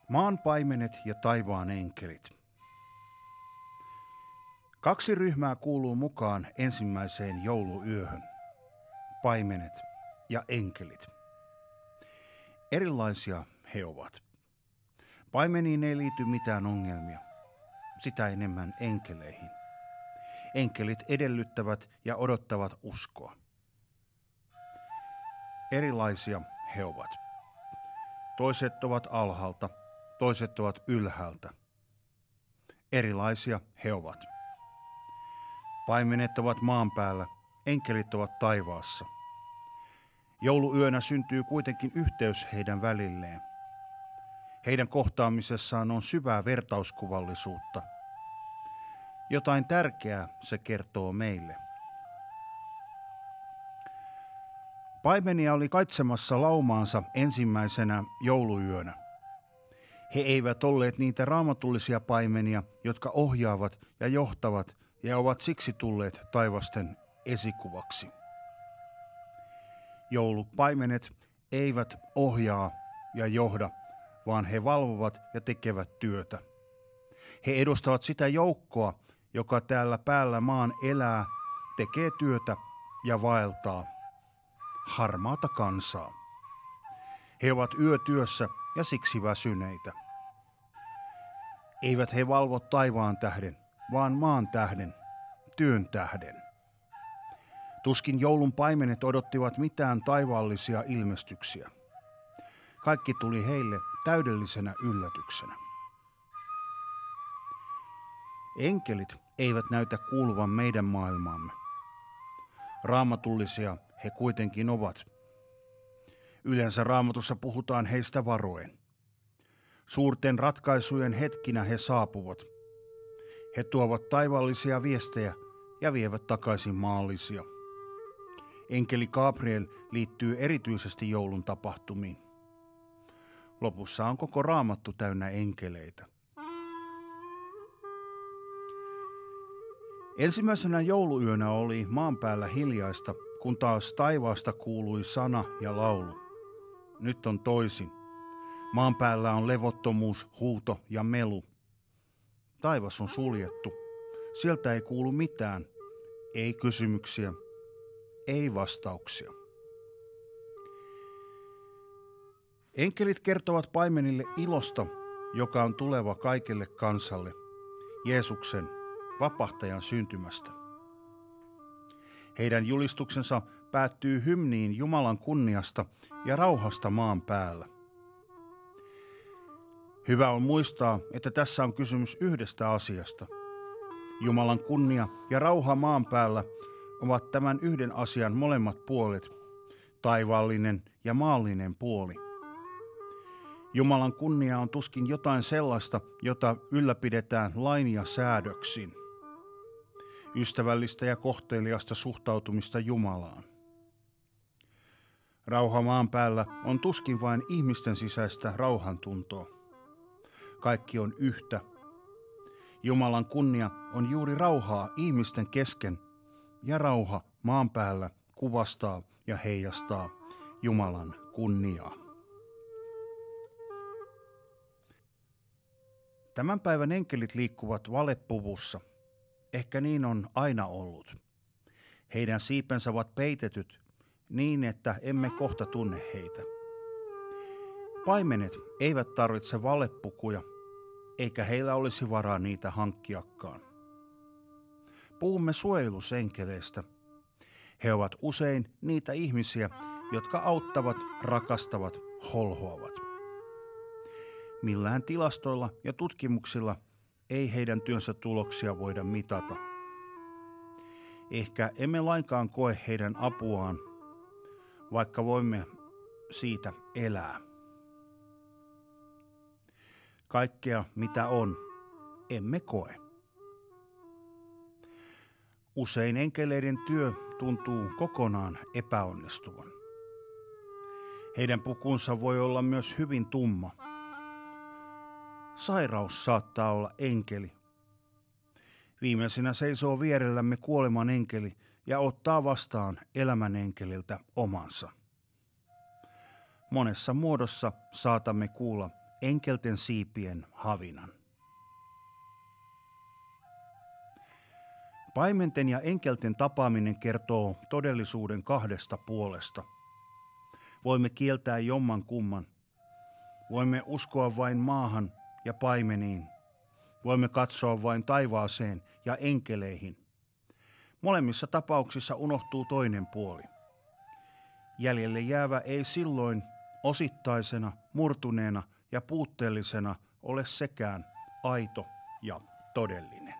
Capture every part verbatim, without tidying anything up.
Maan paimenet ja taivaan enkelit. Kaksi ryhmää kuuluu mukaan ensimmäiseen jouluyöhön. Paimenet ja enkelit. Erilaisia he ovat. Paimeniin ei liity mitään ongelmia, sitä enemmän enkeleihin. Enkelit edellyttävät ja odottavat uskoa. Erilaisia he ovat. Toiset ovat alhaalta, toiset ovat ylhäältä. Erilaisia he ovat. Paimenet ovat maan päällä, enkelit ovat taivaassa. Jouluyönä syntyy kuitenkin yhteys heidän välilleen. Heidän kohtaamisessaan on syvää vertauskuvallisuutta. Jotain tärkeää se kertoo meille. Paimenia oli kaitsemassa laumaansa ensimmäisenä jouluyönä. He eivät olleet niitä raamatullisia paimenia, jotka ohjaavat ja johtavat ja ovat siksi tulleet taivasten esikuvaksi. Joulupaimenet eivät ohjaa ja johda, vaan he valvovat ja tekevät työtä. He edustavat sitä joukkoa, joka täällä päällä maan elää, tekee työtä ja vaeltaa. Harmaata kansaa. He ovat yötyössä ja siksi väsyneitä. Eivät he valvo taivaan tähden, vaan maan tähden, työn tähden. Tuskin joulun paimenet odottivat mitään taivaallisia ilmestyksiä. Kaikki tuli heille täydellisenä yllätyksenä. Enkelit eivät näytä kuuluvan meidän maailmaamme. Raamatullisia he kuitenkin ovat. Yleensä Raamatussa puhutaan heistä varoen. Suurten ratkaisujen hetkinä he saapuvat. He tuovat taivaallisia viestejä ja vievät takaisin maallisia. Enkeli Gabriel liittyy erityisesti joulun tapahtumiin. Lopussa on koko Raamattu täynnä enkeleitä. Ensimmäisenä jouluyönä oli maan päällä hiljaista, kun taas taivaasta kuului sana ja laulu. Nyt on toisin. Maan päällä on levottomuus, huuto ja melu. Taivas on suljettu. Sieltä ei kuulu mitään. Ei kysymyksiä. Ei vastauksia. Enkelit kertovat paimenille ilosta, joka on tuleva kaikelle kansalle, Jeesuksen, vapahtajan syntymästä. Heidän julistuksensa päättyy hymniin Jumalan kunniasta ja rauhasta maan päällä. Hyvä on muistaa, että tässä on kysymys yhdestä asiasta. Jumalan kunnia ja rauha maan päällä ovat tämän yhden asian molemmat puolet, taivaallinen ja maallinen puoli. Jumalan kunnia on tuskin jotain sellaista, jota ylläpidetään lain ja säädöksin. Ystävällistä ja kohteliasta suhtautumista Jumalaan. Rauha maan päällä on tuskin vain ihmisten sisäistä rauhantuntoa. Kaikki on yhtä. Jumalan kunnia on juuri rauhaa ihmisten kesken, ja rauha maan päällä kuvastaa ja heijastaa Jumalan kunniaa. Tämän päivän enkelit liikkuvat valepuvussa. Ehkä niin on aina ollut. Heidän siipensä ovat peitetyt niin, että emme kohta tunne heitä. Paimenet eivät tarvitse valepukuja, eikä heillä olisi varaa niitä hankkiakaan. Puhumme suojelusenkeleistä. He ovat usein niitä ihmisiä, jotka auttavat, rakastavat, holhoavat. Millään tilastoilla ja tutkimuksilla ei heidän työnsä tuloksia voida mitata. Ehkä emme lainkaan koe heidän apuaan, vaikka voimme siitä elää. Kaikkea, mitä on, emme koe. Usein enkeleiden työ tuntuu kokonaan epäonnistuvan. Heidän pukunsa voi olla myös hyvin tumma. Sairaus saattaa olla enkeli. Viimeisenä seisoo vierellämme kuoleman enkeli ja ottaa vastaan elämän enkeliltä omansa. Monessa muodossa saatamme kuulla enkelten siipien havinan. Paimenten ja enkelten tapaaminen kertoo todellisuuden kahdesta puolesta. Voimme kieltää jomman kumman. Voimme uskoa vain maahan ja paimeniin. Voimme katsoa vain taivaaseen ja enkeleihin. Molemmissa tapauksissa unohtuu toinen puoli. Jäljelle jäävä ei silloin osittaisena, murtuneena ja puutteellisena ole sekään aito ja todellinen.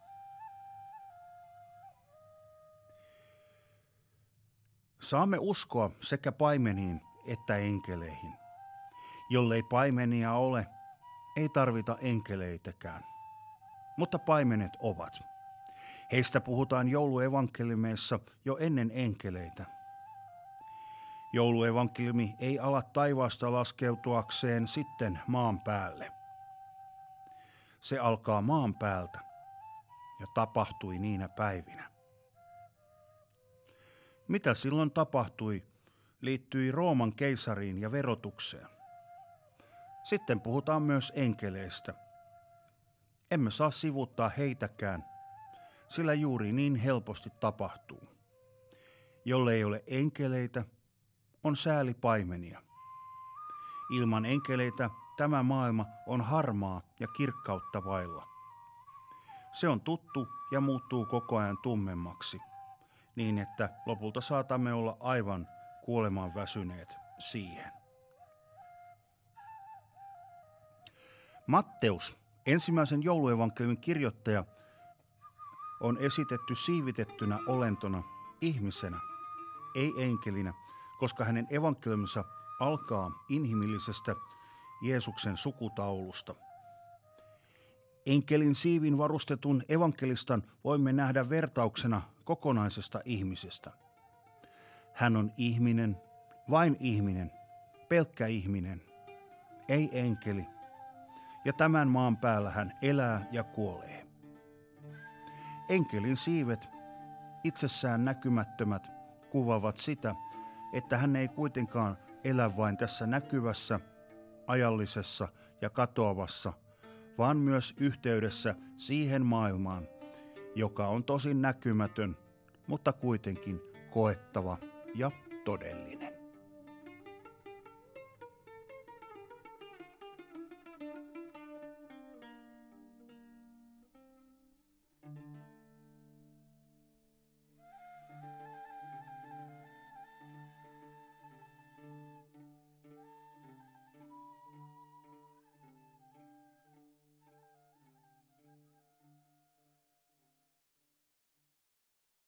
Saamme uskoa sekä paimeniin että enkeleihin. Jollei paimenia ole, ei tarvita enkeleitäkään. Mutta paimenet ovat. Heistä puhutaan jouluevankeliumeissa jo ennen enkeleitä. Jouluevankeliumi ei ala taivaasta laskeutuakseen sitten maan päälle. Se alkaa maan päältä ja tapahtui niinä päivinä. Mitä silloin tapahtui, liittyi Rooman keisariin ja verotukseen. Sitten puhutaan myös enkeleistä. Emme saa sivuuttaa heitäkään, sillä juuri niin helposti tapahtuu. Jollei ole enkeleitä, on sääli paimenia. Ilman enkeleitä tämä maailma on harmaa ja kirkkautta vailla. Se on tuttu ja muuttuu koko ajan tummemmaksi, niin että lopulta saatamme olla aivan kuolemaan väsyneet siihen. Matteus, ensimmäisen jouluevankeliumin kirjoittaja, on esitetty siivitettynä olentona, ihmisenä, ei enkelinä, koska hänen evankeliuminsa alkaa inhimillisestä Jeesuksen sukutaulusta. Enkelin siivin varustetun evankelistan voimme nähdä vertauksena kokonaisesta ihmisestä. Hän on ihminen, vain ihminen, pelkkä ihminen, ei enkeli, ja tämän maan päällä hän elää ja kuolee. Enkelin siivet, itsessään näkymättömät, kuvaavat sitä, että hän ei kuitenkaan elä vain tässä näkyvässä, ajallisessa ja katoavassa, vaan myös yhteydessä siihen maailmaan, joka on tosin näkymätön, mutta kuitenkin koettava ja todellinen.